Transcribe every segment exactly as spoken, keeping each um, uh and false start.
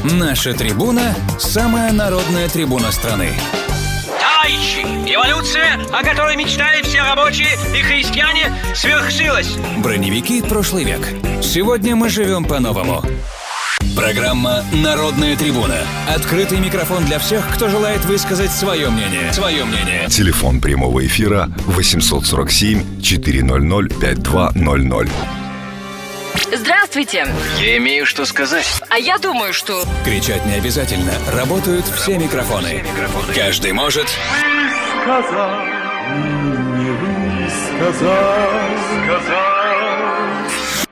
Наша трибуна – самая народная трибуна страны. Товарищи, революция, о которой мечтали все рабочие и крестьяне, свершилась. Броневики прошлый век. Сегодня мы живем по-новому. Программа «Народная трибуна». Открытый микрофон для всех, кто желает высказать свое мнение. Свое мнение. Телефон прямого эфира восемьсот сорок семь четыреста пятьдесят два ноль ноль. Здравствуйте. Я имею что сказать. А я думаю, что... Кричать не обязательно. Работают все микрофоны. Все микрофоны. Каждый может... Сказал, не высказал, сказал.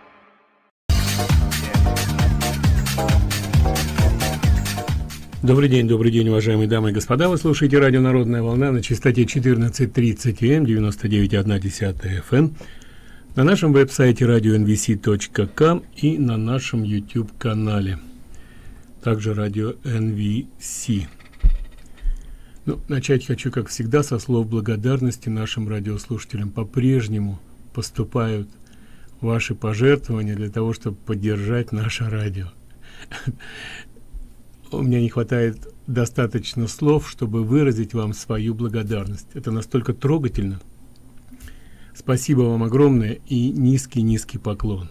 Добрый день, добрый день, уважаемые дамы и господа. Вы слушаете радио «Народная волна» на частоте четырнадцать тридцать эй эм, девяносто девять и одна десятая эф эм, на нашем веб-сайте радио эн ви си точка ком и на нашем YouTube-канале, также радио эн ви си. Ну, начать хочу, как всегда, со слов благодарности нашим радиослушателям. По-прежнему поступают ваши пожертвования для того, чтобы поддержать наше радио. У меня не хватает достаточно слов, чтобы выразить вам свою благодарность. Это настолько трогательно. Спасибо вам огромное и низкий-низкий поклон.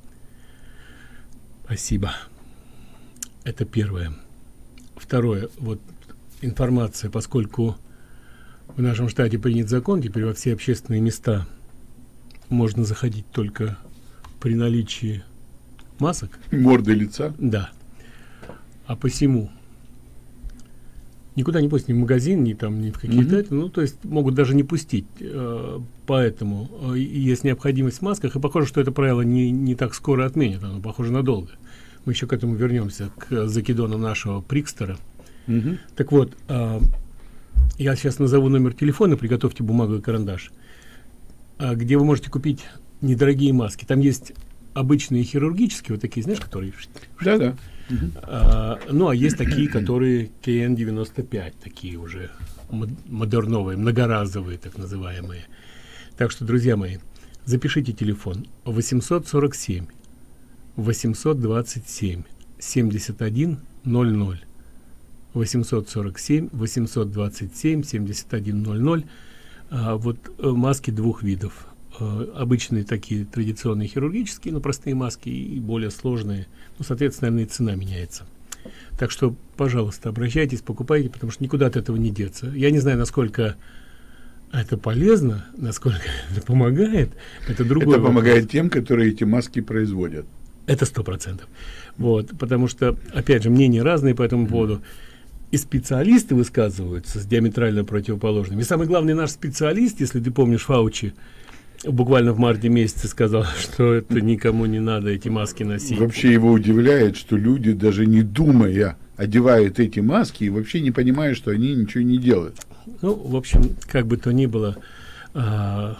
Спасибо. Это первое. Второе. Вот информация, поскольку в нашем штате принят закон, теперь во все общественные места можно заходить только при наличии масок. Морды лица? Да. А посему никуда не пустить, ни в магазин, ни там, ни в какие-то, mm-hmm. ну, то есть могут даже не пустить. Э, поэтому э, есть необходимость в масках, и похоже, что это правило не, не так скоро отменят, оно похоже надолго. Мы еще к этому вернемся, к закидону нашего Прикстера. Mm-hmm. Так вот, э, я сейчас назову номер телефона, приготовьте бумагу и карандаш, э, где вы можете купить недорогие маски. Там есть обычные хирургические, вот такие, знаешь, которые... Да-да. Uh-huh. А, ну, а есть такие, которые кей эн девяносто пять, такие уже модерновые, многоразовые, так называемые. Так что, друзья мои, запишите телефон восемьсот сорок семь восемьсот двадцать семь семьдесят один ноль ноль. восемьсот сорок семь восемьсот двадцать семь семьдесят один ноль ноль. А, вот маски двух видов. Обычные такие традиционные хирургические, но простые маски, и более сложные. Ну, соответственно, наверное, и цена меняется. Так что, пожалуйста, обращайтесь, покупайте, потому что никуда от этого не деться. Я не знаю, насколько это полезно, насколько это помогает. Это другой Это помогает вопрос. Тем, которые эти маски производят. Это сто процентов. Вот, потому что, опять же, мнения разные по этому поводу. И специалисты высказываются с диаметрально противоположными. И самый главный наш специалист, если ты помнишь, Фаучи, буквально в марте месяце сказал, что это никому не надо эти маски носить. Вообще его удивляет, что люди, даже не думая, одевают эти маски и вообще не понимают, что они ничего не делают. Ну, в общем, как бы то ни было, а,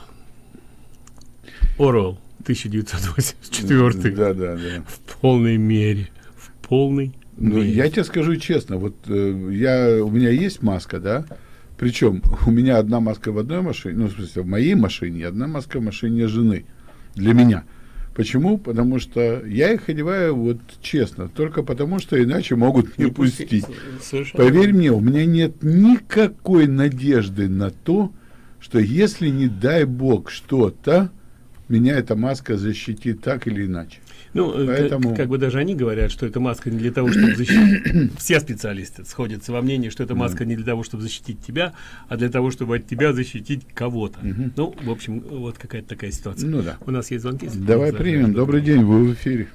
Оруэлл тысяча девятьсот восемьдесят четвёртый да, да, да. в полной мере, в полной Ну, мере. я тебе скажу честно, вот э, я, у меня есть маска, да, причем у меня одна маска в одной машине, ну, в смысле, в моей машине, одна маска в машине жены. Для меня. Почему? Потому что я их одеваю вот честно, только потому, что иначе могут не, не пустить. пустить. Поверь мне, у меня нет никакой надежды на то, что если, не дай бог, что-то, меня эта маска защитит так или иначе. Ну, Поэтому... как, как бы даже они говорят, что эта маска не для того, чтобы защитить... Все специалисты сходятся во мнении, что эта маска не для того, чтобы защитить тебя, а для того, чтобы от тебя защитить кого-то. Mm-hmm. Ну, в общем, вот какая-то такая ситуация. Ну да. У нас есть звонки. Давай примем. Добрый день, вы в эфире.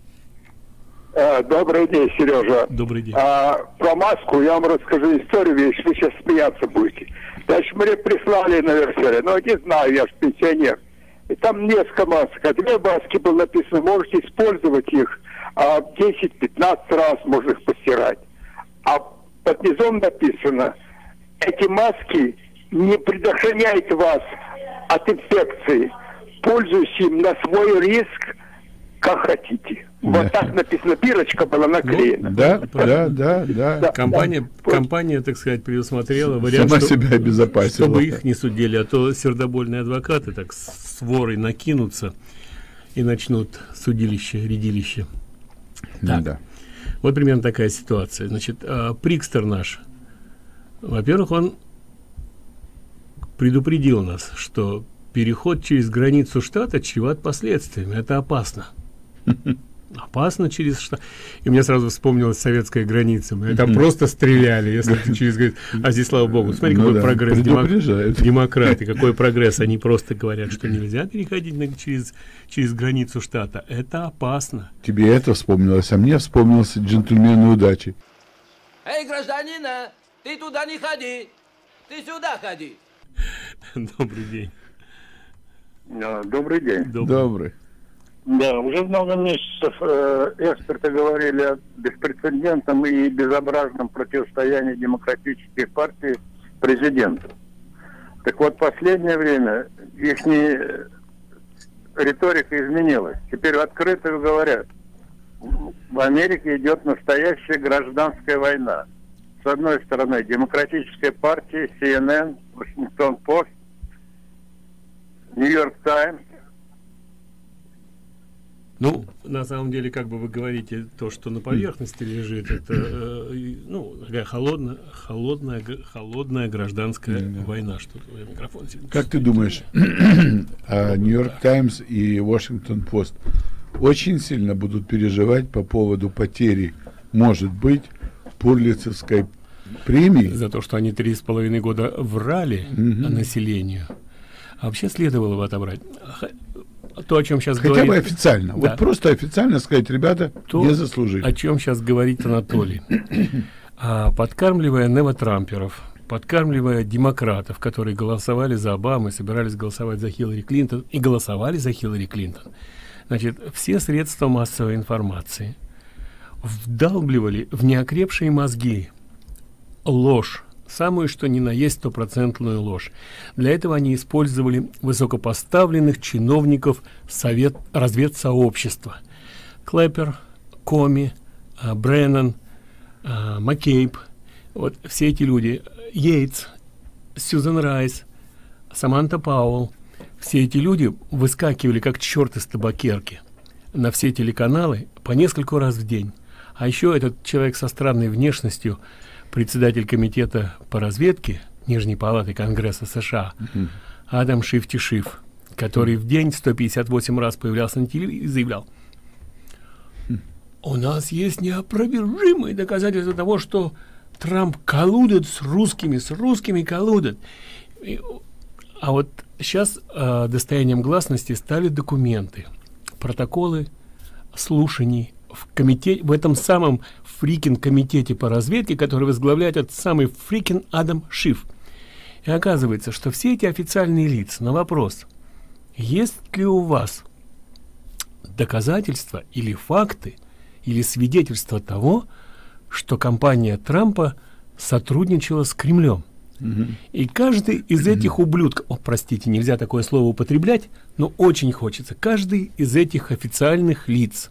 А, добрый день, Сережа. Добрый день. А, про маску я вам расскажу историю, если вы сейчас смеяться будете. Значит, мне прислали на версале, но не знаю, я же пенсионер. И там несколько масок, а две маски было написано, можете использовать их а, десять-пятнадцать раз, можно их постирать. А под низом написано, эти маски не предохраняют вас от инфекции, пользуйтесь им на свой риск, как хотите. Вот да. Так написано, бирочка была наклеена. Ну, да, да, да, да, да. Компания, да. компания, так сказать, предусмотрела вариант, сама что, себя обезопасила. Чтобы их не судили, а то сердобольные адвокаты так с ворой накинутся и начнут судилище, рядилище. Так. Да. Вот примерно такая ситуация. Значит, э, Прикстер наш, во-первых, он предупредил нас, что переход через границу штата чреват последствиями. Это опасно. Опасно через штат. И мне сразу вспомнилась советская граница. Мы там просто стреляли, если ты через границу. А здесь, слава богу, смотри, Ну какой да, прогресс. предупреждают. Демократы, какой прогресс. Они просто говорят, что нельзя переходить на- через, через границу штата. Это опасно. Тебе это вспомнилось, а мне вспомнился джентльмены удачи. Эй, гражданина, ты туда не ходи, ты сюда ходи. Добрый день. Да, добрый день. Добрый. Добрый. Да, уже много месяцев э, эксперты говорили о беспрецедентном и безобразном противостоянии демократических партий президенту. Так вот, в последнее время их риторика изменилась. Теперь открыто говорят, в Америке идет настоящая гражданская война. С одной стороны, демократическая партия, си эн эн, Вашингтон Пост, Нью-Йорк Таймс. Ну, на самом деле, как бы вы говорите, то, что на поверхности лежит, это э, и, ну, такая холодная, холодная, г- холодная гражданская война. Что микрофон сильно Как ты чувствует. думаешь, а Нью-Йорк Таймс и Вашингтон Пост очень сильно будут переживать по поводу потери, может быть, Пурлицевской премии? За то, что они три с половиной года врали населению. А вообще следовало бы отобрать. Х- То, о чем сейчас Хотя говорит... бы официально. Да. Вот просто официально сказать, ребята, То, не заслужили. о чем сейчас говорит Анатолий. А, подкармливая невотрамперов, подкармливая демократов, которые голосовали за Обаму и собирались голосовать за Хиллари Клинтон, и голосовали за Хиллари Клинтон, значит, все средства массовой информации вдалбливали в неокрепшие мозги ложь, самую что ни на есть стопроцентную ложь. Для этого они использовали высокопоставленных чиновников совет, разведсообщества. Клэппер, Коми, а, Бреннан, а, Маккейб, вот все эти люди, Йейтс, Сьюзен Райс, Саманта Пауэлл, все эти люди выскакивали как черт из табакерки на все телеканалы по нескольку раз в день. А еще этот человек со странной внешностью, председатель комитета по разведке Нижней палаты Конгресса США, mm-hmm. Адам Шифти Шиф, который в день сто пятьдесят восемь раз появлялся на телевизоре и заявлял: у нас есть неопровержимые доказательства того, что Трамп коллудит с русскими, с русскими коллудит. И, а вот сейчас э, достоянием гласности стали документы, протоколы слушаний в комитете, в этом самом фрикин комитете по разведке, который возглавляет этот самый фрикин Адам Шиф. И оказывается, что все эти официальные лица на вопрос, есть ли у вас доказательства или факты, или свидетельства того, что компания Трампа сотрудничала с Кремлем. Mm-hmm. И каждый из этих ублюдков, о, простите, нельзя такое слово употреблять, но очень хочется, каждый из этих официальных лиц,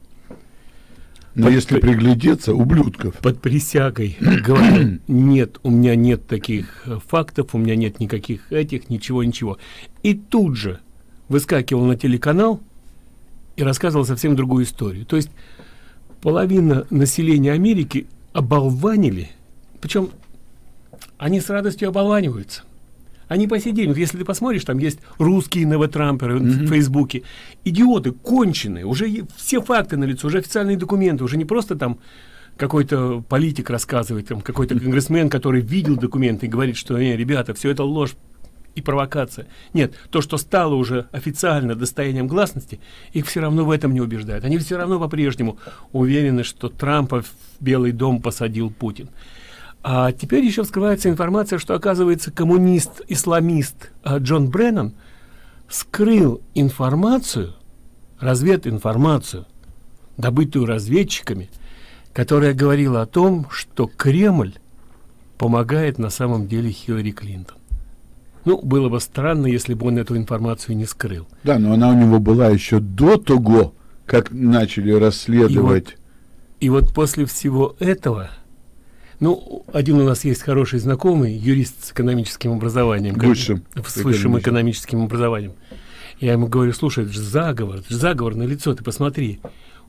но под, если приглядеться, ублюдков, под присягой говорил: нет, у меня нет таких фактов, у меня нет никаких этих, ничего, ничего. И тут же выскакивал на телеканал и рассказывал совсем другую историю. То есть половина населения Америки оболванили, причем они с радостью оболваниваются. Они по сей день, вот если ты посмотришь, там есть русские новотрамперы mm-hmm. в Фейсбуке, идиоты, конченые, уже все факты налицо, уже официальные документы, уже не просто там какой-то политик рассказывает, там какой-то конгрессмен, который видел документы и говорит, что, не, ребята, все это ложь и провокация. Нет, то, что стало уже официально достоянием гласности, их все равно в этом не убеждают. Они все равно по-прежнему уверены, что Трампа в Белый дом посадил Путин. А теперь еще вскрывается информация, что, оказывается, коммунист-исламист Джон Бреннан скрыл информацию, развединформацию, добытую разведчиками, которая говорила о том, что Кремль помогает на самом деле Хиллари Клинтон. Ну, было бы странно, если бы он эту информацию не скрыл. Да, но она у него была еще до того, как начали расследовать. И вот, и вот после всего этого... Ну, один у нас есть хороший знакомый, юрист с экономическим образованием. Высшим. Как, с высшим экономическим образованием. Я ему говорю: слушай, это же заговор, это же заговор налицо, ты посмотри.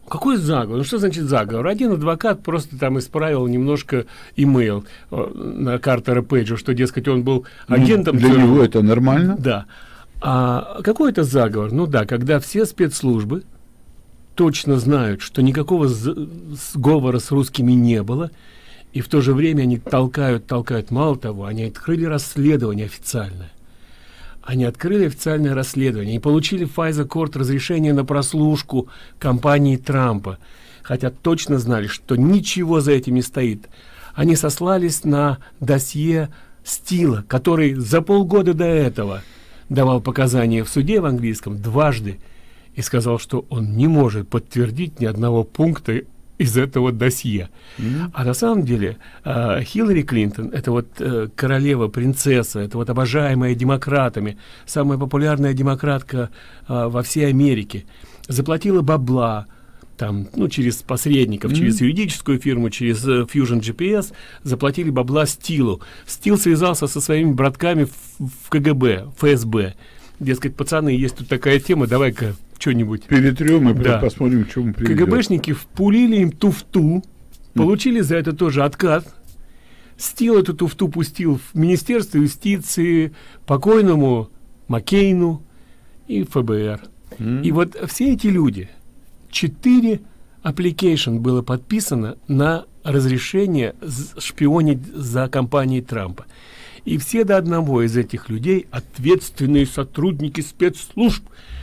Какой заговор? Ну что значит заговор? Один адвокат просто там исправил немножко имейл э, на Картера Пейджа, что, дескать, он был агентом. Ну, для него это нормально? Да. А какой это заговор? Ну да, когда все спецслужбы точно знают, что никакого сговора с русскими не было, и в то же время они толкают, толкают. Мало того, они открыли расследование официальное. Они открыли официальное расследование и получили в FISA Court разрешение на прослушку компании Трампа, хотя точно знали, что ничего за этим не стоит. Они сослались на досье Стила, который за полгода до этого давал показания в суде в английском дважды и сказал, что он не может подтвердить ни одного пункта из этого досье. Mm-hmm. А на самом деле э, Хиллари Клинтон, это вот э, королева, принцесса, это вот обожаемая демократами, самая популярная демократка э, во всей Америке, заплатила бабла, там, ну, через посредников, mm-hmm. через юридическую фирму, через uh, Fusion джи пи эс, заплатили бабла Стилу. Стил связался со своими братками в, в КГБ, ФСБ. Дескать, пацаны, есть тут такая тема, давай-ка что-нибудь перетрем и да. посмотрим, к чему приведет. КГБшники впулили им туфту, получили за это тоже откат. Стил эту туфту пустил в Министерство юстиции, покойному Маккейну и ФБР. Mm. И вот все эти люди, четыре application было подписано на разрешение шпионить за компанией Трампа. И все до одного из этих людей, ответственные сотрудники спецслужб,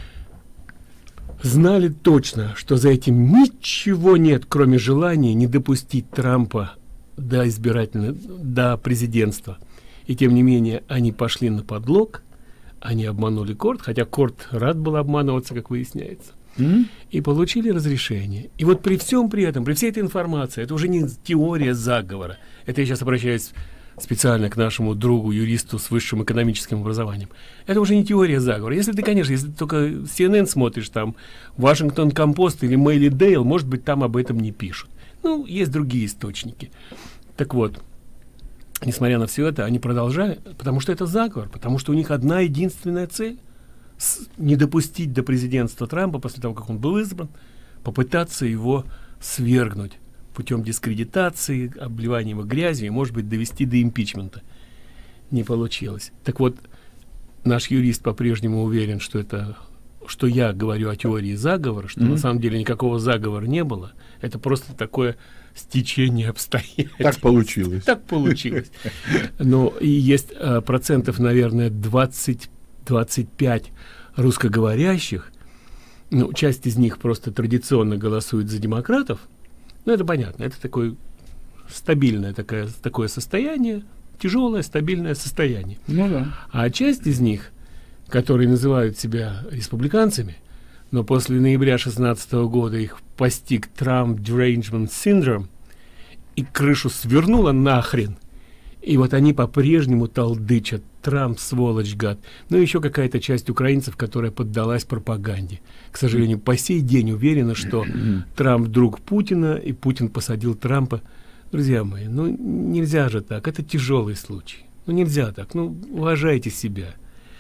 знали точно, что за этим ничего нет, кроме желания не допустить Трампа до избирательного, до президентства. И тем не менее они пошли на подлог, они обманули Корт, хотя Корт рад был обманываться, как выясняется, mm-hmm. и получили разрешение. И вот при всем при этом, при всей этой информации, это уже не теория заговора, это я сейчас обращаюсь специально к нашему другу, юристу с высшим экономическим образованием. Это уже не теория заговора. Если ты, конечно, если ты только си эн эн смотришь, там, Вашингтон Компост или Мэйли Дейл, может быть, там об этом не пишут. Ну, есть другие источники. Так вот, несмотря на все это, они продолжали, потому что это заговор, потому что у них одна единственная цель — не допустить до президентства Трампа, после того, как он был избран, попытаться его свергнуть путем дискредитации, обливания его грязью и, может быть, довести до импичмента. Не получилось. Так вот, наш юрист по-прежнему уверен, что это, что я говорю о теории заговора, что mm-hmm. на самом деле никакого заговора не было. Это просто такое стечение обстоятельств. Так получилось. Так получилось. Но и есть а, процентов, наверное, двадцать-двадцать пять русскоговорящих. Ну, часть из них просто традиционно голосует за демократов. Ну, это понятно, это такое стабильное такое, такое состояние, тяжелое, стабильное состояние. Ну да. А часть из них, которые называют себя республиканцами, но после ноября шестнадцатого года их постиг Trump derangement syndrome, и крышу свернуло нахрен, и вот они по-прежнему толдычат: Трамп, сволочь, гад. Ну, еще какая-то часть украинцев, которая поддалась пропаганде. К сожалению, по сей день уверена, что Трамп друг Путина, и Путин посадил Трампа. Друзья мои, ну нельзя же так. Это тяжелый случай. Ну нельзя так. Ну, уважайте себя.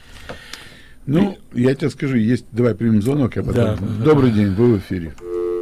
Ну, и... я тебе скажу, есть... Давай примем звонок, я потом... Да. Добрый день, вы в эфире.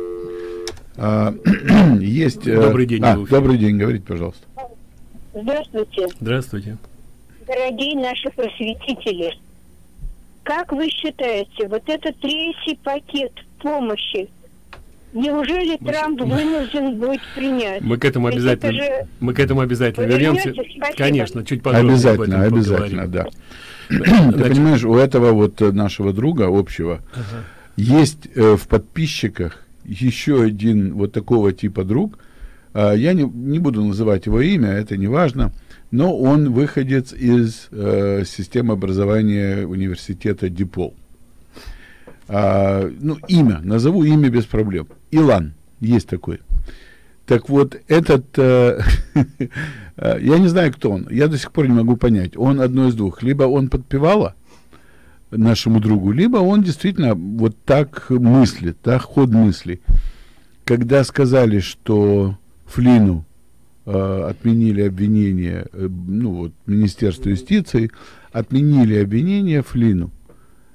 А, есть... Добрый день, а, вы в эфире. Добрый день, говорите, пожалуйста. Здравствуйте. Здравствуйте. Дорогие наши просветители, как вы считаете, вот этот третий пакет помощи, неужели мы, Трамп вынужден будет принять? Мы к этому Ведь обязательно, же... мы к этому обязательно Вы вернемся. Спасибо. Конечно, чуть подробнее обязательно, об этом обязательно, поговорим. да. Ты понимаешь, у этого вот нашего друга общего ага. есть э, в подписчиках еще один вот такого типа друг. Uh, я не, не буду называть его имя, это не важно, но он выходец из uh, системы образования университета Дипол. Uh, ну, имя, назову имя без проблем. Илан, есть такой. Так вот, этот, uh, uh, я не знаю, кто он, я до сих пор не могу понять. Он одно из двух. Либо он подпевала нашему другу, либо он действительно вот так мыслит, так ход мысли. Когда сказали, что Флину э, отменили обвинение, э, ну вот, Министерство юстиции отменили обвинение Флину.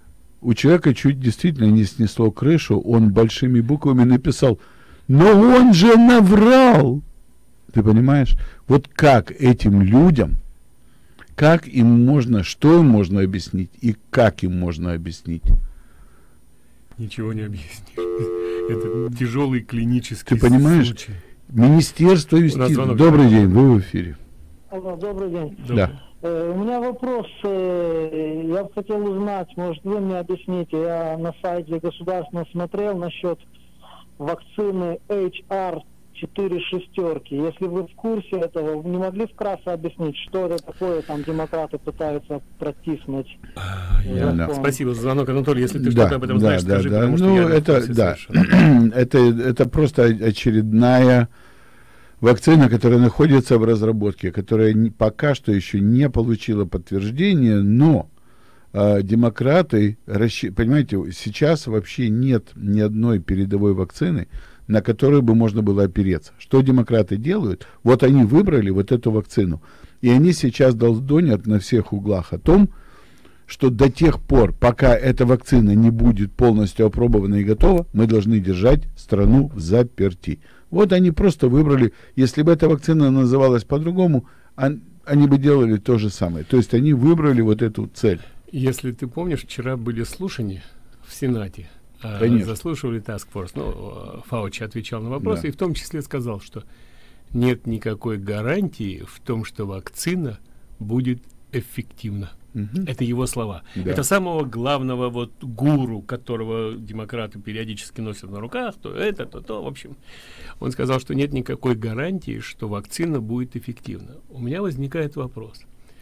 у человека чуть действительно не снесло крышу, он большими буквами написал: но он же наврал. Ты понимаешь? Вот как этим людям, как им можно, что им можно объяснить и как им можно объяснить? Ничего не объяснишь. Это тяжелый клинический Ты понимаешь? случай. Министерство юстиции. Добрый день, вы в эфире. Алло, добрый день. Да. Э, у меня вопрос. Э, я бы хотел узнать, может, вы мне объясните. Я на сайте государственного смотрел насчет вакцины эйч ар четыре шестерки. Если вы в курсе этого, вы не могли вкратце объяснить, что это такое, там демократы пытаются протиснуть? Я, да. Спасибо за звонок, Анатолий. Если ты да, что-то об этом да, знаешь, да, скажи, да. потому ну, что я это, да. это, это, это просто очередная вакцина, которая находится в разработке, которая не, пока что еще не получила подтверждения, но э, демократы, расщ... понимаете, сейчас вообще нет ни одной передовой вакцины, на которую бы можно было опереться. Что демократы делают? Вот они выбрали вот эту вакцину, и они сейчас долдонят на всех углах о том, что до тех пор, пока эта вакцина не будет полностью опробована и готова, мы должны держать страну в заперти. Вот они просто выбрали, если бы эта вакцина называлась по-другому, они бы делали то же самое. То есть они выбрали вот эту цель. Если ты помнишь, вчера были слушания в Сенате. Конечно. Заслушивали Task Force. Ну, Фаучи отвечал на вопросы, да. и в том числе сказал, что нет никакой гарантии в том, что вакцина будет эффективна. Угу. Это его слова. Да. Это самого главного вот гуру, которого демократы периодически носят на руках, то это, то то, в общем. Он сказал, что нет никакой гарантии, что вакцина будет эффективна. У меня возникает вопрос.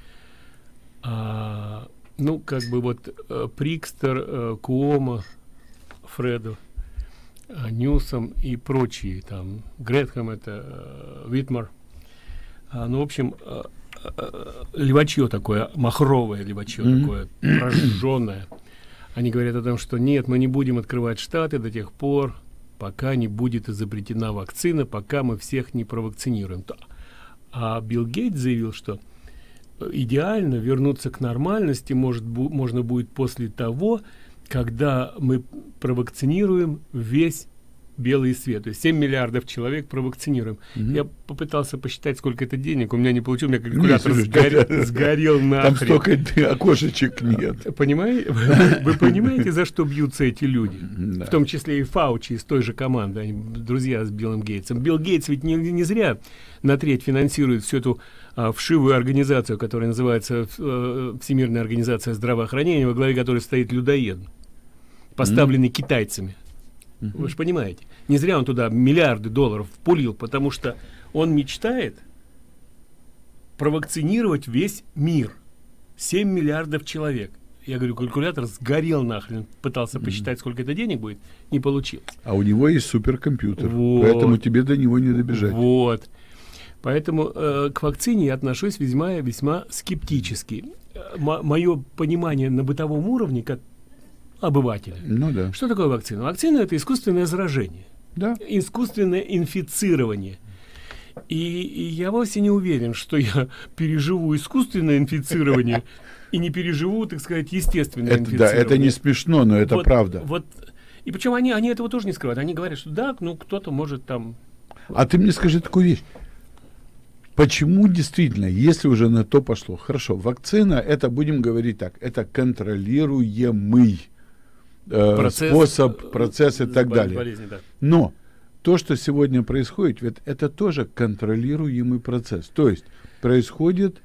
А, ну, как бы вот э, Прикстер, э, Куомо, Фреду, э, Ньюсом и прочие, там, Гретхэм, это э, Витмар. А, ну, в общем, э, левачье такое, махровое левачье, mm-hmm. такое прожженное. Они говорят о том, что нет, мы не будем открывать штаты до тех пор, пока не будет изобретена вакцина, пока мы всех не провакцинируем. А Билл Гейтс заявил, что идеально вернуться к нормальности может, бу- можно будет после того, когда мы провакцинируем весь белый свет, то есть семь миллиардов человек провакцинируем. Угу. Я попытался посчитать, сколько это денег, у меня не получилось, у меня калькулятор нет, сгорел, сгорел нахрен. Там столько окошечек нет. Понимаете? Вы, вы понимаете, за что бьются эти люди? Да. В том числе и Фаучи из той же команды, они друзья с Биллом Гейтсом. Билл Гейтс ведь не, не зря на треть финансирует всю эту а, вшивую организацию, которая называется а, Всемирная организация здравоохранения, во главе которой стоит людоед, поставленный mm. китайцами. Вы же понимаете, не зря он туда миллиарды долларов впулил, потому что он мечтает провакцинировать весь мир. семь миллиардов человек. Я говорю, калькулятор сгорел нахрен. Пытался mm-hmm. посчитать, сколько это денег будет, не получилось. А у него есть суперкомпьютер, вот. Поэтому тебе до него не добежать. Вот. Поэтому э, к вакцине я отношусь весьма, весьма скептически. М- мое понимание на бытовом уровне, как обывателя. Ну да. Что такое вакцина? Вакцина — это искусственное заражение. Да. Искусственное инфицирование. И, и я вовсе не уверен, что я переживу искусственное инфицирование и не переживу, так сказать, естественное это, инфицирование. Да, это не смешно, но это вот, правда. Вот. И причем они, они этого тоже не скрывают. Они говорят, что да, ну кто-то может там... А ты мне скажи такую вещь. Почему действительно, если уже на то пошло, хорошо, вакцина, это, будем говорить так, это контролируемый э, процесс, способ, процесс и так далее. Болезни, да. Но то, что сегодня происходит, ведь это тоже контролируемый процесс. То есть происходит,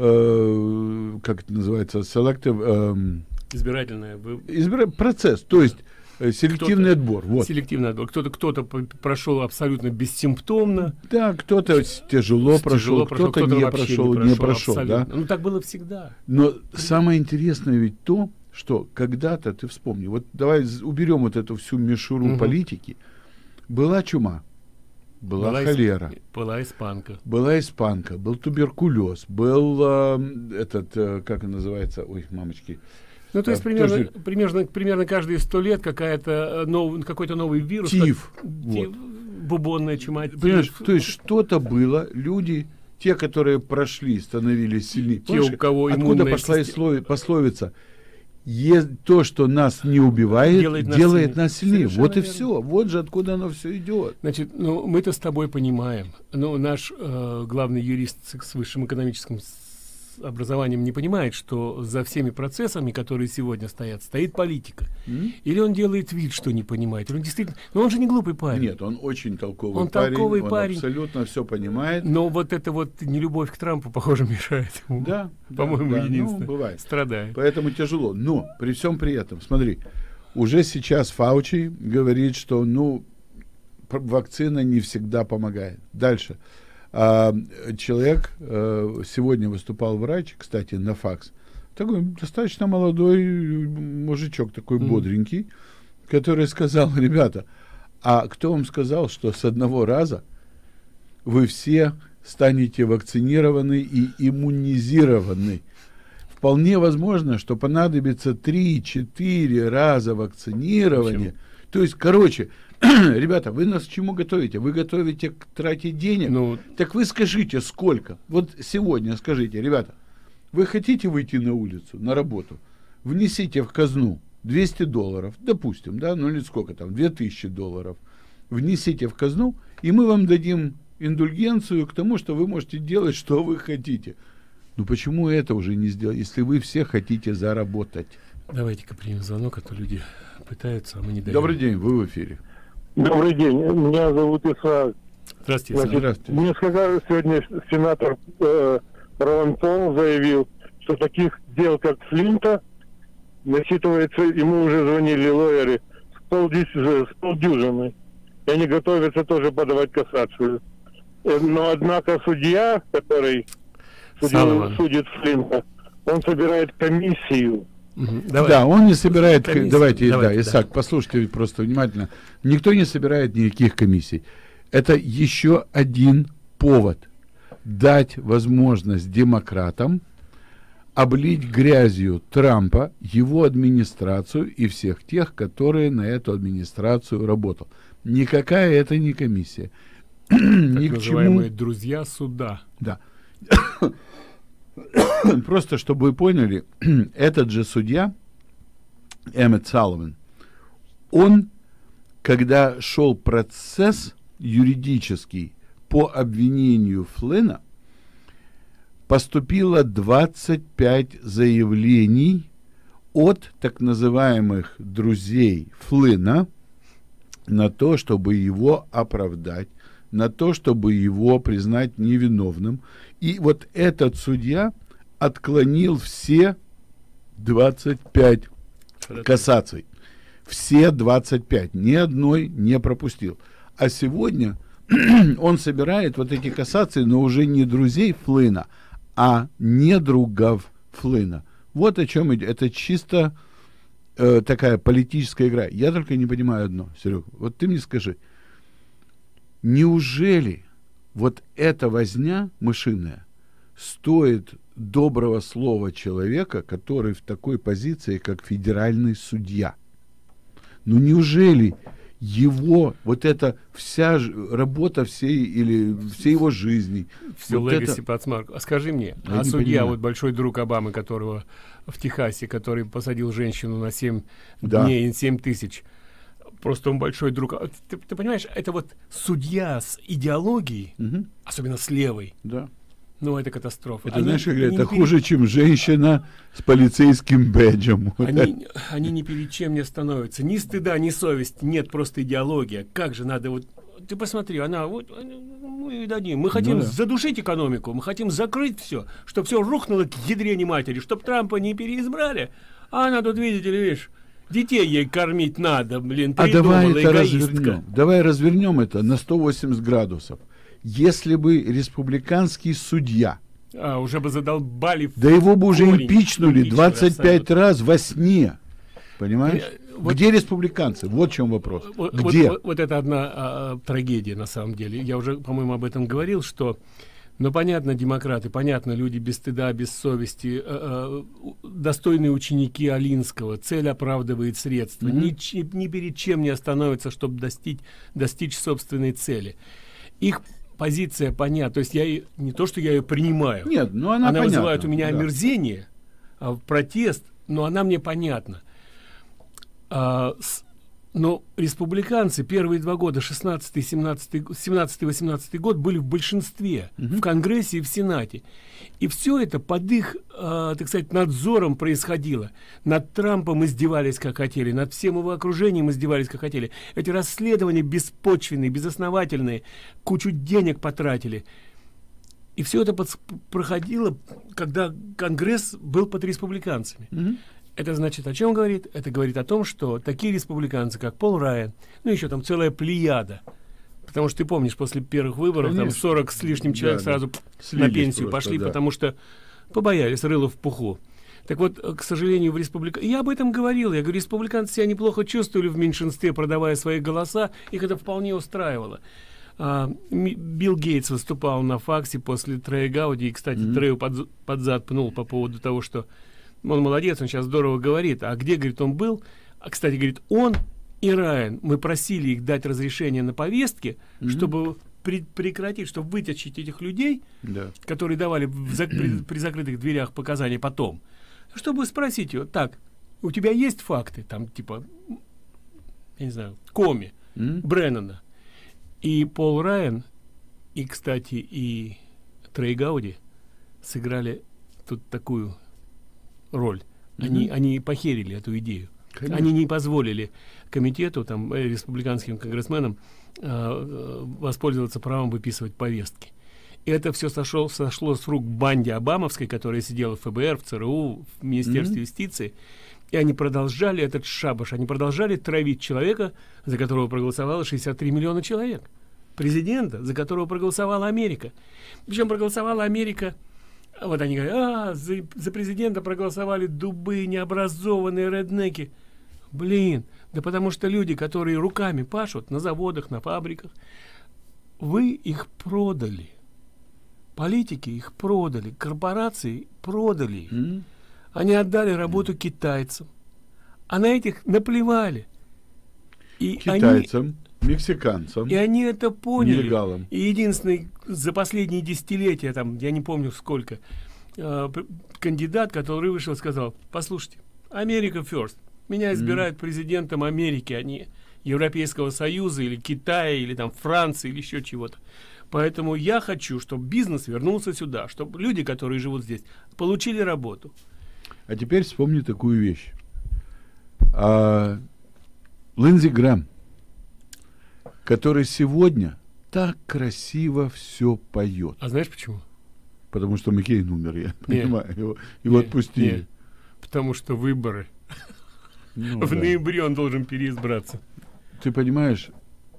э, как это называется, selective... Э, избирательный избира... процесс, то есть селективный отбор. Вот. Селективный отбор. Кто-то, кто-то прошел абсолютно бессимптомно. Да, кто-то тяжело прошел, кто-то, кто-то не прошел, не прошел. Не прошел да? Ну так было всегда. Но самое интересное ведь то, что когда-то, ты вспомни, вот давай уберем вот эту всю мишуру угу. политики, была чума, была, была холера, исп... была испанка, была испанка, был туберкулез, был э, этот, э, как он называется, ой, мамочки. Ну, то есть, примерно, тоже... примерно, примерно каждые сто лет какая-то, нов, какой-то новый вирус. Тиф. Как, вот. Бубонная чума. Понимаешь, то есть, что-то было, люди, те, которые прошли, становились сильнее. Те, у кого откуда пошла и пословица? Е- то, что нас не убивает, делает, делает нас сильнее. Совершенно Вот и верно. все. Вот же откуда оно все идет. Значит, ну, мы-то с тобой понимаем. Но наш э, главный юрист с, с высшим экономическим с- образованием не понимает, что за всеми процессами, которые сегодня стоят, стоит политика. М? Или он делает вид, что не понимает. Или он действительно... Но он же не глупый парень. Нет, он очень толковый Он парень. толковый он парень. абсолютно все понимает. Но вот эта вот нелюбовь к Трампу, похоже, мешает ему. Да, По-моему, да, да. единственное. Ну, бывает. Страдает. Поэтому тяжело. Но при всем при этом, смотри, уже сейчас Фаучи говорит, что ну п- вакцина не всегда помогает. Дальше. А, человек, э, сегодня выступал врач, кстати, на факс, такой достаточно молодой мужичок, такой Мгм. бодренький, который сказал: ребята, а кто вам сказал, что с одного раза вы все станете вакцинированы и иммунизированы? Вполне возможно, что понадобится три-четыре раза вакцинирования. То есть, короче, ребята, вы нас к чему готовите? Вы готовите к трате денег? Ну, Так вы скажите, сколько? Вот сегодня скажите, ребята, вы хотите выйти на улицу, на работу? Внесите в казну двести долларов, допустим, да, ну или сколько там, две тысячи долларов. Внесите в казну, и мы вам дадим индульгенцию к тому, что вы можете делать, что вы хотите. Ну почему это уже не сделать, если вы все хотите заработать? давайте-ка примем звонок, а то люди пытаются, а мы не даем. Добрый день, вы в эфире. Добрый день, меня зовут Исаак. Здравствуйте. Значит, Здравствуйте. несколько сегодня сенатор э, Рон Пол заявил, что таких дел, как Флинта, насчитывается, ему уже звонили лоеры, с, полдюж- с полдюжины. И они готовятся тоже подавать кассацию. Э, Но, однако, судья, который судил, Салливан. судит Флинта, он собирает комиссию. Мгм. Давай. Да, он не собирает, ко- Комиссию. давайте, Давайте, да, да. Исаак, послушайте просто внимательно. Никто не собирает никаких комиссий. Это еще один повод дать возможность демократам облить грязью Трампа, его администрацию и всех тех, которые на эту администрацию работал. Никакая это не комиссия. Так Ни к чему. называемые друзья суда. Да. Просто, чтобы вы поняли, этот же судья, Эммет Салливан, он, когда шел процесс юридический по обвинению Флина, поступило двадцать пять заявлений от так называемых друзей Флина на то, чтобы его оправдать, на то, чтобы его признать невиновным. И вот этот судья отклонил все двадцать пять кассаций. Все двадцать пять. Ни одной не пропустил. А сегодня он собирает вот эти кассации, но уже не друзей Флина, а недругов Флина. Вот о чем идет. Это чисто э, такая политическая игра. Я только не понимаю одно, Серега. Вот ты мне скажи, неужели вот эта возня мышиная стоит доброго слова человека, который в такой позиции, как федеральный судья? Ну неужели его вот эта вся ж- работа всей или всей его жизни, Все вот легаси это- под смарку. А скажи мне, Я а не судья, понимаю. вот большой друг Обамы, которого в Техасе, который посадил женщину на семь Да. дней и семь тысяч, просто он большой друг. А Ты, ты понимаешь, это вот судья с идеологией, Мгм. особенно с левой, Да. ну это катастрофа. Это, Они- знаешь, как говорят, они это не перед- хуже, чем женщина с полицейским бэджем. Вот это. Они, они ни перед чем не становятся. Ни стыда, ни совести. Нет, просто идеология. Как же надо вот... Ты посмотри, она... Вот, мы и дадим. Мы хотим Ну да. задушить экономику. Мы хотим закрыть все. Чтобы все рухнуло к ядрене матери. Чтобы Трампа не переизбрали. А она тут, видите ли, видишь, детей ей кормить надо, блин. А давай придумала, это эгоистка. развернем. Давай развернем это на сто восемьдесят градусов. Если бы республиканский судья, А, уже бы задолбали. в да его бы уже корень. импичнули Импичнули двадцать пять абсолютно. раз во сне. Понимаешь? Э, вот- Где республиканцы? Вот в чем вопрос. Вот, Где? вот- вот- вот это одна а, а, трагедия на самом деле. Я уже, по-моему, об этом говорил, что, ну, понятно, демократы, понятно, люди без стыда, без совести, э, э, достойные ученики Алинского, цель оправдывает средства, Мгм. ни, чи- ни перед чем не остановятся, чтобы достичь, достичь собственной цели. Их позиция понятна, то есть я ее- не то, что я ее принимаю, Нет, ну она она понятна, вызывает у меня да. омерзение, а, протест, но она мне понятна. А, с, но республиканцы первые два года, шестнадцатый, семнадцатый, семнадцатый, восемнадцатый год, были в большинстве, угу. в Конгрессе и в Сенате. И все это под их, э, так сказать, надзором происходило. Над Трампом издевались, как хотели, над всем его окружением издевались, как хотели. Эти расследования беспочвенные, безосновательные, кучу денег потратили. И все это под, проходило, когда Конгресс был под республиканцами. Mm-hmm. Это значит, о чем говорит? Это говорит о том, что такие республиканцы, как Пол Райан, ну еще там целая плеяда, потому что ты помнишь, после первых выборов Конечно. там сорок с лишним человек да, сразу да. на пенсию просто, пошли, да. потому что побоялись, рыло в пуху. Так вот, к сожалению, в республика... Я об этом говорил. Я говорю, республиканцы себя неплохо чувствовали в меньшинстве, продавая свои голоса. Их это вполне устраивало. А, Билл Гейтс выступал на факсе после Трея Гауди. И, кстати, mm-hmm. Трею под, под зад пнул по поводу того, что он молодец, он сейчас здорово говорит. А где, говорит, он был? А, кстати, говорит, он и Райан, мы просили их дать разрешение на повестке, mm-hmm. чтобы при, прекратить, чтобы вытащить этих людей, yeah. которые давали в, за, при, при закрытых дверях показания потом, чтобы спросить его, так, у тебя есть факты, там, типа, я не знаю, Коми, mm-hmm. Бреннана, и Пол Райан, и, кстати, и Трей Гауди сыграли тут такую роль. Mm-hmm. Они, они похерили эту идею. Конечно. Они не позволили комитету, там, республиканским конгрессменам э, воспользоваться правом выписывать повестки. И это все сошло, сошло с рук банде обамовской, которая сидела в ФБР, в ЦРУ, в Министерстве mm-hmm. юстиции. И они продолжали этот шабаш, они продолжали травить человека, за которого проголосовало шестьдесят три миллиона человек. Президента, за которого проголосовала Америка. Причем проголосовала Америка, вот они говорят, а, за, за президента проголосовали дубы, необразованные реднеки. Блин, да потому что люди, которые руками пашут на заводах, на фабриках, вы их продали. Политики их продали, корпорации продали их. Mm-hmm. Они отдали работу mm-hmm. китайцам. А на этих наплевали. И китайцам, они, мексиканцам. И они это поняли. Нелегалам. И единственный за последние десятилетия, там, я не помню сколько, э, кандидат, который вышел и сказал, послушайте, Америка first. Меня избирают mm-hmm. президентом Америки, а не Европейского Союза или Китая, или там Франции, или еще чего-то. Поэтому я хочу, чтобы бизнес вернулся сюда, чтобы люди, которые живут здесь, получили работу. А теперь вспомни такую вещь. А, Линдзи Грэм, который сегодня так красиво все поет. А знаешь почему? Потому что Маккейн умер, я не, понимаю. Его, его не, отпустили. Не. Потому что выборы. Ну, в да. ноябре он должен переизбраться. Ты понимаешь?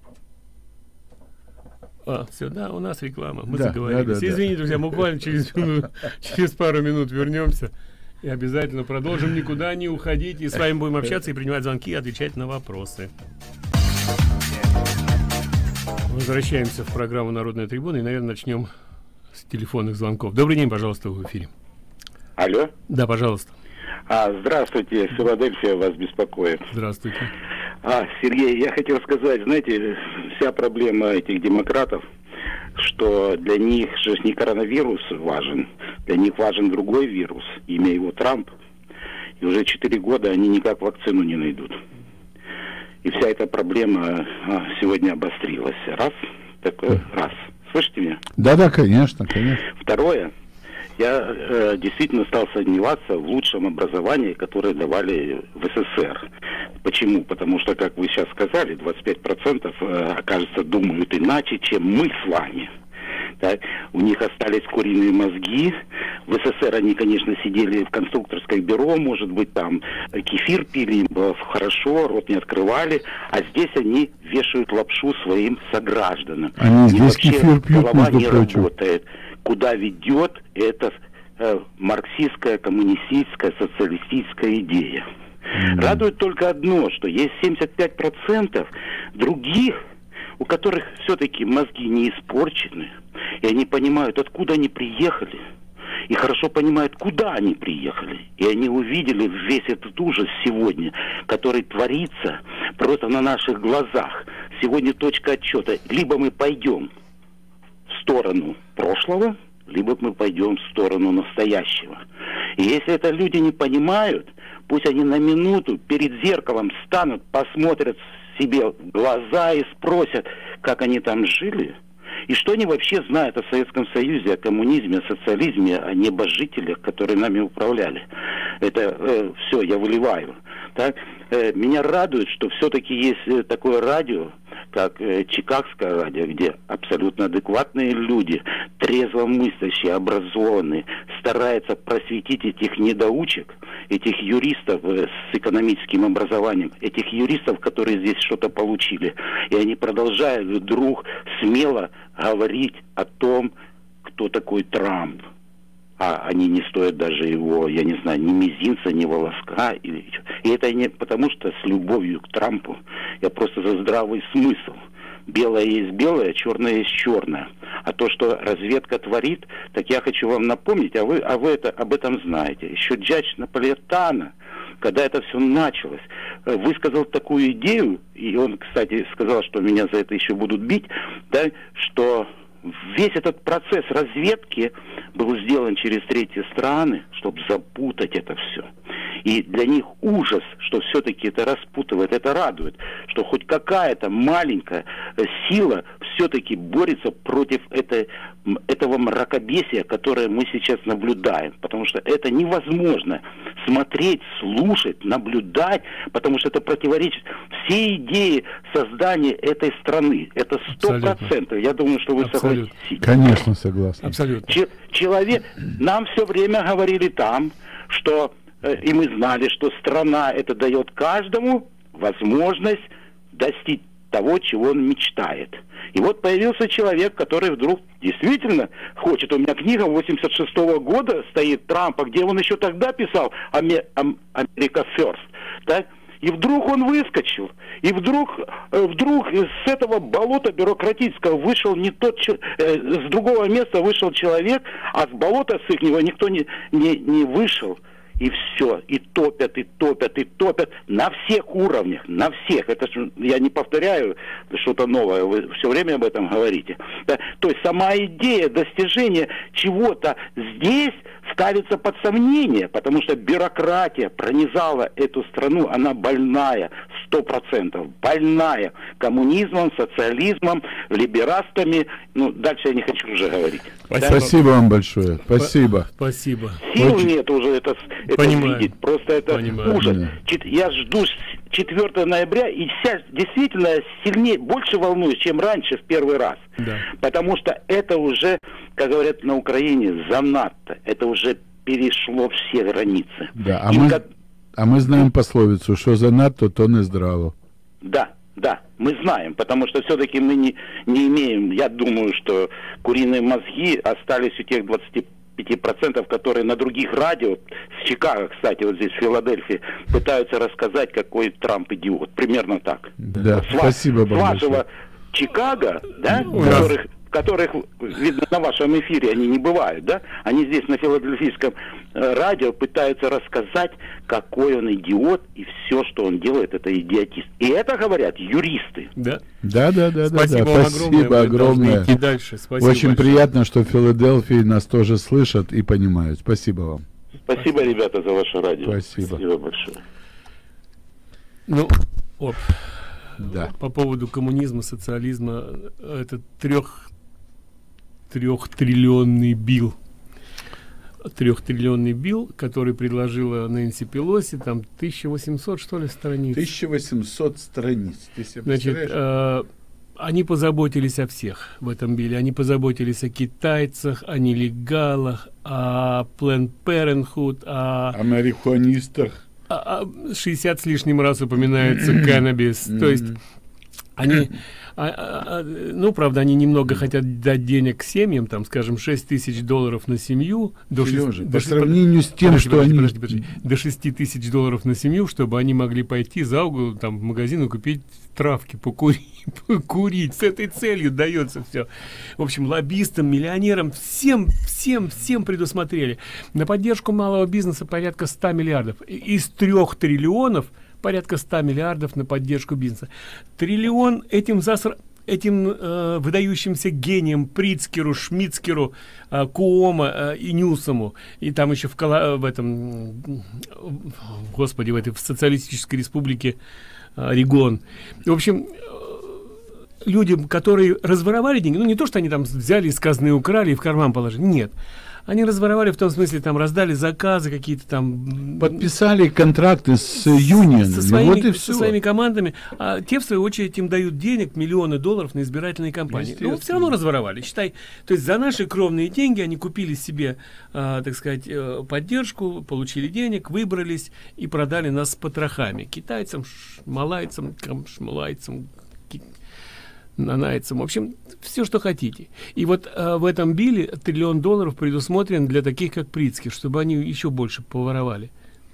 А, все, да, у нас реклама. Мы да, заговорились. Да, да, Извините, да. друзья, буквально через, минут, через пару минут вернемся и обязательно продолжим. Никуда не уходить. И с вами будем общаться и принимать звонки, и отвечать на вопросы. Возвращаемся в программу «Народная трибуна» и, наверное, начнем с телефонных звонков. Добрый день, пожалуйста, в эфире. Алло. Да, пожалуйста. А, здравствуйте, Филадельфия вас беспокоит. Здравствуйте. А, Сергей, я хотел сказать, знаете, вся проблема этих демократов, что для них же не коронавирус важен, для них важен другой вирус, имя его Трамп. И уже четыре года они никак вакцину не найдут. И вся эта проблема а, сегодня обострилась. Раз, такой, раз. Слышите меня? Да-да, конечно, конечно. Второе. Я э, действительно стал сомневаться в лучшем образовании, которое давали в СССР. Почему? Потому что, как вы сейчас сказали, двадцать пять процентов, э, окажется, думают иначе, чем мы с вами. Так? У них остались куриные мозги. В СССР они, конечно, сидели в конструкторском бюро, может быть, там кефир пили, им было хорошо, рот не открывали. А здесь они вешают лапшу своим согражданам. Они здесь вообще кефир пьют, голова между не прочим. Работает. Куда ведет эта э, марксистская, коммунистическая, социалистическая идея. Mm-hmm. Радует только одно, что есть семьдесят пять процентов других, у которых все-таки мозги не испорчены, и они понимают, откуда они приехали, и хорошо понимают, куда они приехали. И они увидели весь этот ужас сегодня, который творится просто на наших глазах. Сегодня точка отчета. Либо мы пойдем в сторону прошлого, либо мы пойдем в сторону настоящего. И если это люди не понимают, Пусть они на минуту перед зеркалом станут, посмотрят себе в глаза и спросят, как они там жили. И что они вообще знают о Советском Союзе, о коммунизме, о социализме, о небожителях, которые нами управляли. Это э, все я выливаю. Так? Э, меня радует, что все-таки есть э, такое радио, как э, Чикагское радио, где абсолютно адекватные люди, трезво мыслящие, образованные, стараются просветить этих недоучек, этих юристов э, с экономическим образованием, этих юристов, которые здесь что-то получили. И они продолжают вдруг смело говорить о том, кто такой Трамп. А они не стоят даже его, я не знаю, ни мизинца, ни волоска. И, и это не потому, что с любовью к Трампу. Я просто за здравый смысл. Белое есть белое, черное есть черное. А то, что разведка творит, так я хочу вам напомнить, а вы, а вы это, об этом знаете. Еще Джадж Наполитано, когда это все началось, высказал такую идею, и он, кстати, сказал, что меня за это еще будут бить, да, что весь этот процесс разведки был сделан через третьи страны, чтобы запутать это все. И для них ужас, что все-таки это распутывает, это радует, что хоть какая-то маленькая сила все-таки борется против этой, этого мракобесия, которое мы сейчас наблюдаем. Потому что это невозможно смотреть, слушать, наблюдать, потому что это противоречит всей идее создания этой страны. Это сто процентов. Я думаю, что вы Абсолютно. согласитесь. Конечно, согласен. Абсолютно. Ч- человек, нам все время говорили там, что и мы знали, что страна это дает каждому возможность достичь того, чего он мечтает. И вот появился человек, который вдруг действительно хочет. У меня книга восемьдесят шестого года стоит Трампа, где он еще тогда писал «Америка First». Да? И вдруг он выскочил. И вдруг, вдруг с этого болота бюрократического вышел не тот, э, с другого места вышел человек, а с болота с их него никто не, не, не вышел. И все, и топят, и топят, и топят на всех уровнях, на всех. Это я не повторяю что-то новое, вы все время об этом говорите. Да? То есть сама идея достижения чего-то здесь ставится под сомнение, потому что бюрократия пронизала эту страну, она больная, сто процентов, больная коммунизмом, социализмом, либерастами. Ну, дальше я не хочу уже говорить. Спасибо, да? Спасибо вам большое. Спасибо. Спасибо. Сил Очень... нет уже это, это видеть. Просто это Понимаю. ужас. Да. Чет- Я жду четвёртого ноября и вся действительно сильнее, больше волнуюсь, чем раньше в первый раз. Да. Потому что это уже, как говорят на Украине, занадто. Это уже перешло все границы. Да, а, И мы, как- а мы знаем пословицу, что занадто, то не здраво. Да, да, мы знаем, потому что все-таки мы не, не имеем, я думаю, что куриные мозги остались у тех двадцати пяти процентов, которые на других радио, с Чикаго, кстати, вот здесь в Филадельфии, пытаются рассказать, какой Трамп идиот. Примерно так. Да, С ва- спасибо С вам вашего большое. Чикаго, да, У нас- которых, которых, видно, на вашем эфире они не бывают, да, они здесь на филадельфийском э, радио пытаются рассказать, какой он идиот, и все, что он делает, это идиотист. И это говорят юристы. Да. Да, да, да, да, Спасибо да. вам Спасибо огромное. Вы должны огромное. идти дальше. Спасибо Очень большое. приятно, что в Филадельфии нас тоже слышат и понимают. Спасибо вам. Спасибо, ребята, за ваше радио. Спасибо. Спасибо большое. Ну, оп. Да. По поводу коммунизма, социализма, это трех трехтриллионный билл. Трехтриллионный билл, который предложила Нэнси Пелоси, там тысяча восемьсот, что ли, страниц. тысяча восемьсот страниц. Ты себе Значит, представляешь? э, они позаботились о всех в этом билле. Они позаботились о китайцах, о нелегалах, о Planned Parenthood, о... О марихуанистах. А, а, шестьдесят с лишним раз упоминается каннабис. То есть они, а, а, а, ну, правда, они немного хотят дать денег семьям, там, скажем, шесть тысяч долларов на семью. До Сережа, шести- по до шести- сравнению с тем, подожди, что подожди, они... подожди, подожди. До шести тысяч долларов на семью, чтобы они могли пойти за угол, там, в магазин и купить травки, покурить, покурить. С этой целью дается все. В общем, лоббистам, миллионерам, всем, всем, всем предусмотрели. На поддержку малого бизнеса порядка ста миллиардов. Из трех триллионов порядка ста миллиардов на поддержку бизнеса. Триллион этим заср... этим э, выдающимся гениям Прицкеру, Шмицкеру, э, Куома э, и Ньюсому, и там еще в, Кала, в этом, господи, в этой в социалистической республике э, Орегон. В общем, э, люди, которые разворовали деньги, ну не то, что они там взяли из казны, украли и в карман положили, нет. Они разворовали в том смысле, там раздали заказы какие-то там. Подписали контракты с Union. Со своими, вот и со своими командами. А те, в свою очередь, им дают денег, миллионы долларов на избирательные кампании. Но все равно разворовали, считай. То есть за наши кровные деньги они купили себе, а, так сказать, поддержку, получили денег, выбрались и продали нас с потрохами. Китайцам, малайцам, шмалайцам, нанайцам. В общем, все, что хотите. И вот а, в этом биле триллион долларов предусмотрен для таких, как Прицкер, чтобы они еще больше поворовали.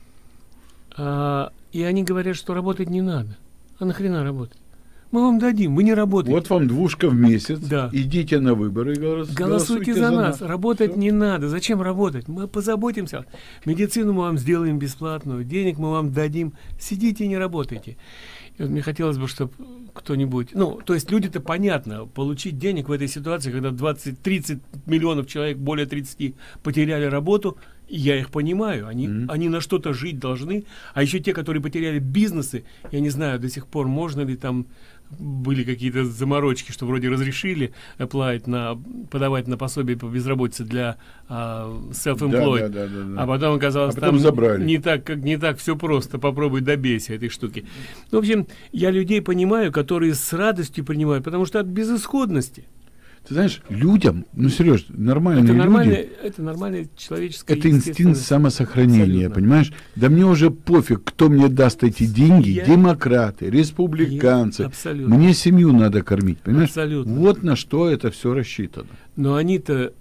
А, и они говорят, что работать не надо. А нахрена работать? Мы вам дадим, вы не работаете. Вот вам двушка в месяц. Да. Идите на выборы и голос, голосуйте, голосуйте за, за нас. нас. Работать Все. не надо. Зачем работать? Мы позаботимся. Медицину мы вам сделаем бесплатную, денег мы вам дадим. Сидите и не работайте. И вот мне хотелось бы, чтобы кто-нибудь, ну, то есть люди-то понятно, получить денег в этой ситуации, когда двадцать-тридцать миллионов человек, более тридцати, потеряли работу, я их понимаю, они, mm-hmm. они на что-то жить должны, а еще те, которые потеряли бизнесы, я не знаю до сих пор, можно ли там, были какие-то заморочки, что вроде разрешили apply на, подавать на пособие по безработице для uh, self-employed, да, да, да, да, да. А потом оказалось, а потом там забрали. Не так, как, не так все просто, попробуй добейся этой штуки. В общем, я людей понимаю, которые с радостью принимают, потому что от безысходности. Ты знаешь, людям, ну, Сереж, нормальные это нормальное, люди... Это нормальное человеческое... Это инстинкт самосохранения, абсолютно. Понимаешь? Да мне уже пофиг, кто мне даст эти деньги, Я... демократы, республиканцы. Я... Абсолютно. Мне семью надо кормить, понимаешь? Абсолютно. Вот на что это все рассчитано. Но они-то,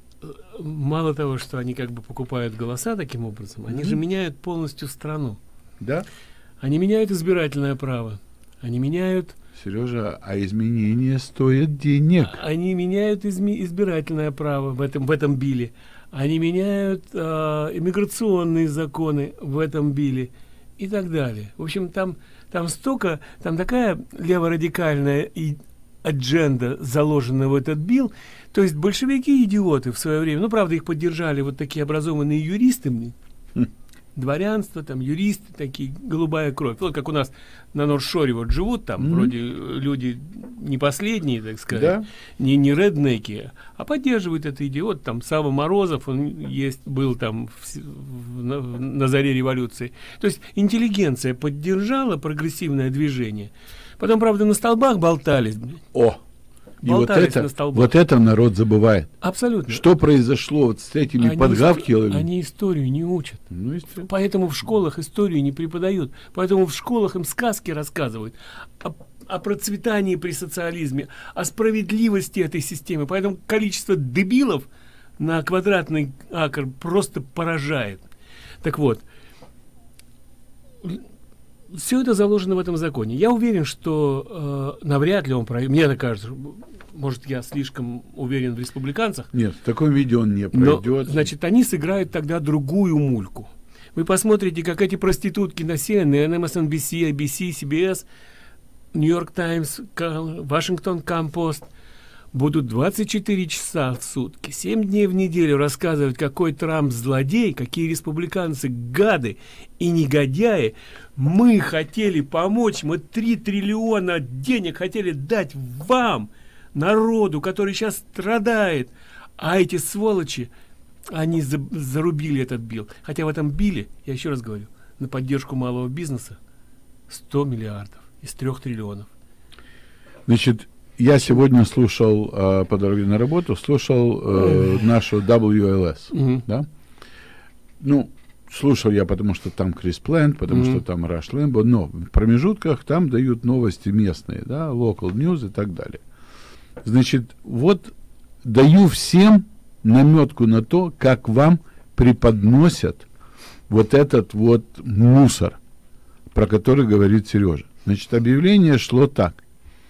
мало того, что они как бы покупают голоса таким образом, они mm-hmm. же меняют полностью страну. Да? Они меняют избирательное право, они меняют... Сережа, а изменения стоят денег. Они меняют изми- избирательное право в этом, в этом биле. Они меняют э, иммиграционные законы в этом биле и так далее. В общем, там, там столько, там такая леворадикальная и адженда заложена в этот билл. То есть большевики идиоты в свое время, ну, правда, их поддержали вот такие образованные юристы, дворянство, там, юристы такие, голубая кровь. Вот как у нас на Норд-Шоре вот живут там, mm-hmm. вроде люди не последние, так сказать, да? не, не реднеки, а поддерживают это идиот. Там Сава Морозов, он есть, был там в, в, на, на заре революции. То есть интеллигенция поддержала прогрессивное движение. Потом, правда, на столбах болтались. О! И вот это, вот это народ забывает. Абсолютно. Что произошло вот с этими они подгавкилами? Истор- они историю не учат. Ну, историю. Поэтому в школах историю не преподают. Поэтому в школах им сказки рассказывают о, о процветании при социализме, о справедливости этой системы. Поэтому количество дебилов на квадратный акр просто поражает. Так вот, все это заложено в этом законе. Я уверен, что э, навряд ли он пройдет. Мне так кажется, может, я слишком уверен в республиканцах. Нет, в таком виде он не пройдет. Но, значит, они сыграют тогда другую мульку. Вы посмотрите, как эти проститутки на си эн эн, эм эс эн би си, эй би си, си би эс, Нью-Йорк Таймс, Вашингтон Кампост будут двадцать четыре часа в сутки, семь дней в неделю рассказывать, какой Трамп злодей, какие республиканцы гады и негодяи. Мы хотели помочь, мы три триллиона денег хотели дать вам, народу, который сейчас страдает. А эти сволочи, они за, зарубили этот билл. Хотя в этом билле, я еще раз говорю, на поддержку малого бизнеса сто миллиардов из трех триллионов. Значит, я сегодня слушал э, по дороге на работу, слушал э, нашу дабл ю эл эс. Mm-hmm. Да? Ну, слушал я, потому что там Крис Плент, потому mm-hmm. что там Раш Лэмбо, но в промежутках там дают новости местные, да, local news и так далее. Значит, вот даю всем наметку на то, как вам преподносят вот этот вот мусор, про который говорит Сережа. Значит, объявление шло так.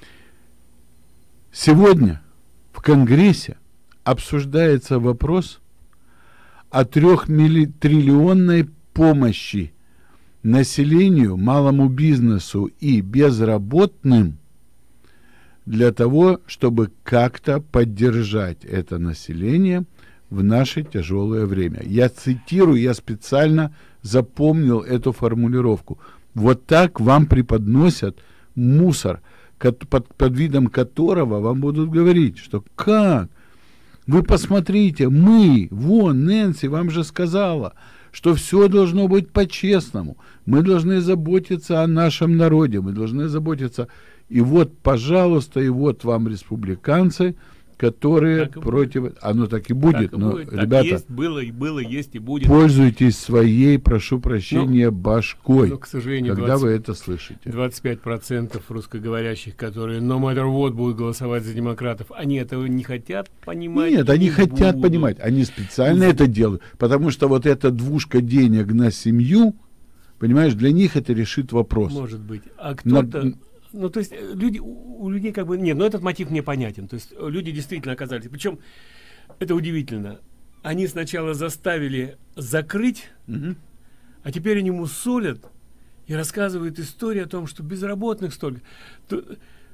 Сегодня в Конгрессе обсуждается вопрос о трехтриллионной помощи населению, малому бизнесу и безработным для того, чтобы как-то поддержать это население в наше тяжелое время. Я цитирую, я специально запомнил эту формулировку. Вот так вам преподносят мусор, под, под видом которого вам будут говорить, что как? Вы посмотрите, мы, вон, Нэнси вам же сказала, что все должно быть по-честному. Мы должны заботиться о нашем народе, мы должны заботиться. И вот, пожалуйста, и вот вам республиканцы, которые так против... Оно так и будет, так и но, будет. Ребята, так есть, было, и было, есть и будет. Пользуйтесь своей, прошу прощения, ну, башкой, но, к сожалению, когда двадцать, вы это слышите. двадцать пять процентов русскоговорящих, которые no matter what будут голосовать за демократов, они этого не хотят понимать. Нет, они не хотят будут. понимать, они специально это делают, потому что вот эта двушка денег на семью, понимаешь, для них это решит вопрос. Может быть. А кто-то... На... Ну, то есть, люди, у людей как бы... Нет, но этот мотив мне понятен. То есть, люди действительно оказались... Причем, это удивительно. Они сначала заставили закрыть, угу. а теперь они мусолят и рассказывают историю о том, что безработных столько. То,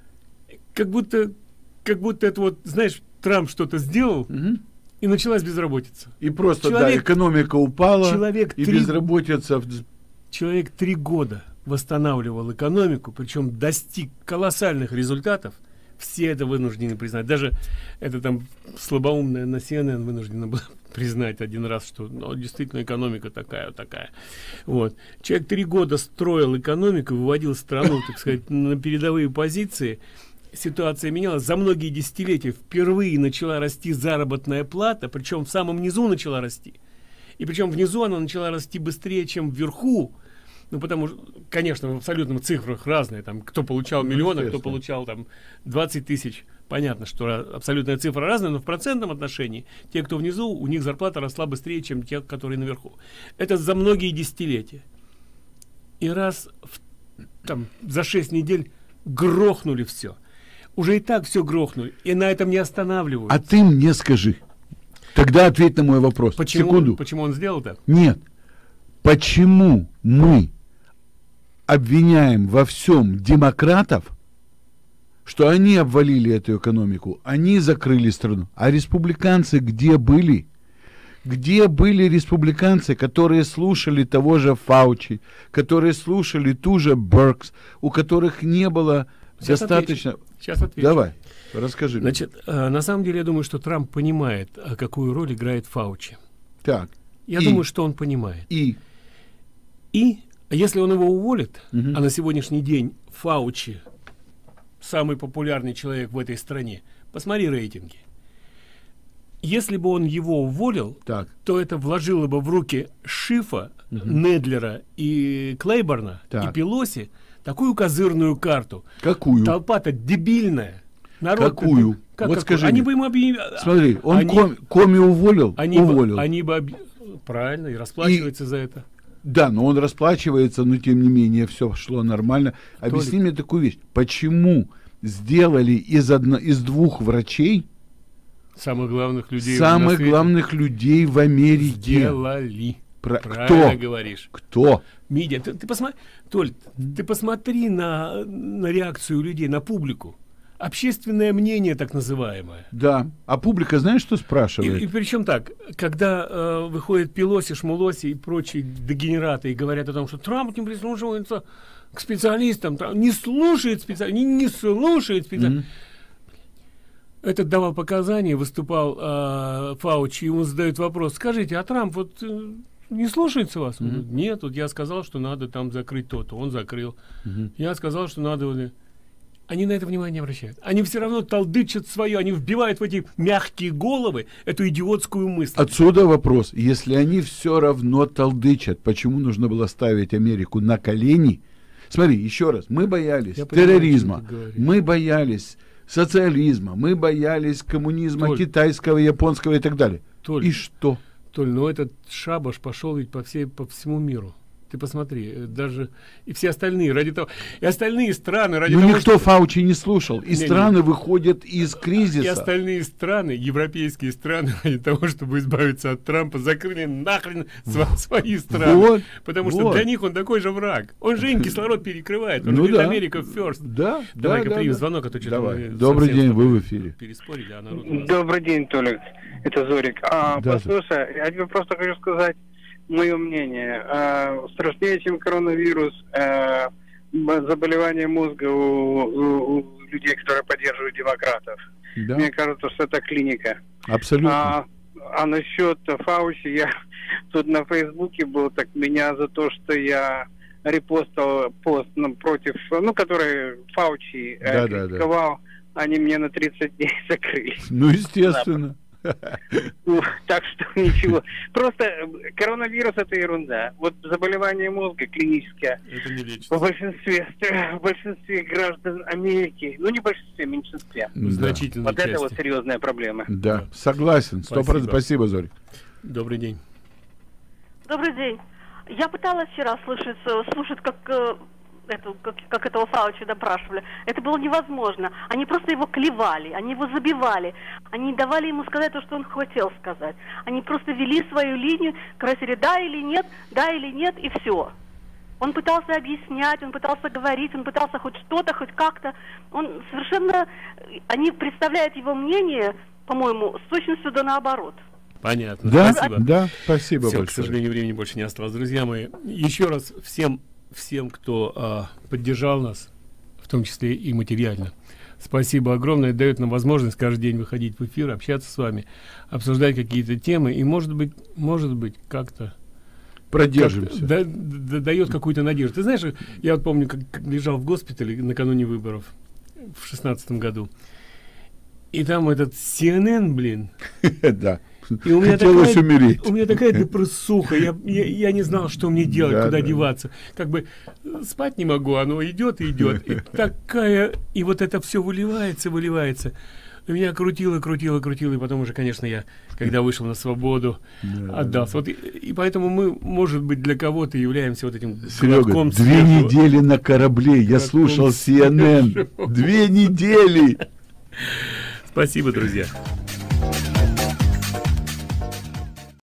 как будто... Как будто это вот, знаешь, Трамп что-то сделал, угу. и началась безработица. И просто, человек, да, экономика упала, человек и три, безработица... Человек три года восстанавливал экономику, причем достиг колоссальных результатов. Все это вынуждены признать. Даже это там слабоумная на си эн эн вынуждена была признать один раз, что ну, действительно экономика такая вот такая. Вот. Человек три года строил экономику, выводил страну, так сказать, на передовые позиции. Ситуация менялась. За многие десятилетия впервые начала расти заработная плата, причем в самом низу начала расти. И причем внизу она начала расти быстрее, чем вверху. Ну, потому что, конечно, в абсолютных цифрах разные. Там, кто получал миллион, а кто получал там двадцать тысяч. Понятно, что абсолютная цифра разная, но в процентном отношении те, кто внизу, у них зарплата росла быстрее, чем те, которые наверху. Это за многие десятилетия. И раз в, там, за шесть недель грохнули все. Уже и так все грохнули. И на этом не останавливаются. А ты мне скажи. Тогда ответь на мой вопрос. Почему, Секунду. Почему он сделал так? Нет. Почему мы обвиняем во всем демократов, что они обвалили эту экономику, они закрыли страну, а республиканцы где были? Где были республиканцы, которые слушали того же Фаучи, которые слушали ту же Беркс, у которых не было Сейчас достаточно... Отвечу. Сейчас отвечу. Давай, расскажи. Значит, э, на самом деле, я думаю, что Трамп понимает, какую роль играет Фаучи. Так. Я и, думаю, что он понимает. И? И, если он его уволит, угу. а на сегодняшний день Фаучи самый популярный человек в этой стране, посмотри рейтинги. Если бы он его уволил, так. то это вложило бы в руки Шифа, угу. Недлера и Клейборна, так. и Пелоси такую козырную карту. Какую? Толпа-то дебильная. Народ какую? Как, вот какую? скажи Они мне. бы им объяв... Смотри, он они... коми, коми уволил, они уволил. Бы, они бы об... Правильно, и расплачивается и... за это. Да, но он расплачивается, но тем не менее все шло нормально. Толик. Объясни мне такую вещь. Почему сделали из, одно, из двух врачей самых главных людей самых главных людей в Америке? Сделали. Про... Правильно Кто? говоришь. Кто? Медиа. Ты, ты посмотри, Толь, ты посмотри на, на реакцию людей, на публику. Общественное мнение, так называемое. Да. А публика, знаешь, что спрашивает? И, и причем так, когда э, выходит Пелоси, Шмулоси и прочие дегенераты и говорят о том, что Трамп не прислушивается к специалистам, Трамп не слушает специалистов, не, не слушает специалистов. Mm-hmm. Этот давал показания, выступал э, Фаучи, ему задают вопрос: скажите, а Трамп вот э, не слушается вас? Mm-hmm. Он говорит: нет, вот я сказал, что надо там закрыть то-то, он закрыл. Mm-hmm. Я сказал, что надо... Они на это внимание не обращают. Они все равно толдычат свое, они вбивают в эти мягкие головы эту идиотскую мысль. Отсюда вопрос. Если они все равно толдычат, почему нужно было ставить Америку на колени? Смотри, еще раз. Мы боялись Я терроризма, понимаю, мы боялись социализма, мы боялись коммунизма, Толь, китайского, японского и так далее. Толь, и что? Толь, ну этот шабаш пошел ведь по, всей, по всему миру. Ты посмотри, даже и все остальные ради того, и остальные страны ради Но того, никто что... Фаучи не слушал. И не, страны не. выходят из кризиса. И остальные страны, европейские страны, ради того, чтобы избавиться от Трампа, закрыли нахрен сво- свои страны. Вот, Потому вот. что для них он такой же враг. Он же им кислород перекрывает. Он Ну говорит, да. Америка first. Да, Давай-ка да, примем да. звонок, а то что-то Давай. мы Добрый совсем день, с тобой вы в эфире. переспорили, а народ у нас... Добрый день, Толик. Это Зорик. А, Да, послушай, я тебе просто хочу сказать мое мнение. А, страшнее, чем коронавирус, а, заболевание мозга у, у- у людей, которые поддерживают демократов. Да. Мне кажется, что это клиника. Абсолютно. А, а насчет Фаучи, я тут на Фейсбуке был, так меня за то, что я репостил пост ну, против, ну, который Фаучи э, Да, да, да. критиковал, они мне на тридцать дней закрыли. Ну, естественно. Ну, так что ничего. Просто э, коронавирус — это ерунда. Вот заболевание мозга клиническое Это не лечится. в большинстве, стр- в большинстве граждан Америки, ну не в большинстве, в меньшинстве. В значительной Вот части. это вот серьезная проблема. Да, согласен. Сто процентов. Спасибо, Зорик. Добрый день. Добрый день. Я пыталась вчера слушать, э, слушать, как, э, эту, как, как этого Фаучи допрашивали. Это было невозможно. Они просто его клевали, они его забивали. Они не давали ему сказать то, что он хотел сказать. Они просто вели свою линию, красили да или нет, да или нет, и все. Он пытался объяснять, он пытался говорить, он пытался хоть что-то, хоть как-то. Он совершенно... Они представляют его мнение, по-моему, с точностью да наоборот. Понятно. Да, Спасибо. да, спасибо Всё, большое. к сожалению, времени больше не осталось. Друзья мои, еще раз всем, всем, кто а, поддержал нас, в том числе и материально, спасибо огромное. Дает нам возможность каждый день выходить в эфир, общаться с вами, обсуждать какие-то темы и, может быть, может быть, как-то Продержимся. как да, да, дает какую-то надежду. Ты знаешь, я вот помню, как, как лежал в госпитале накануне выборов в шестнадцатом году, и там этот си эн эн, блин. Да. И у меня Хотелось такая, умереть. У меня такая депрессуха, я, я, я не знал, что мне делать, Да, куда да. деваться. Как бы спать не могу, оно идет и идет. И такая, и вот это все выливается, выливается. И меня крутило, крутило, крутило, и потом уже, конечно, я, когда вышел на свободу, Да, отдался. Вот и, и поэтому мы, может быть, для кого-то являемся вот этим Серега, глотком две свежего. недели на корабле. Я Глотком слушал си эн эн. свежего. Две недели. Спасибо, друзья.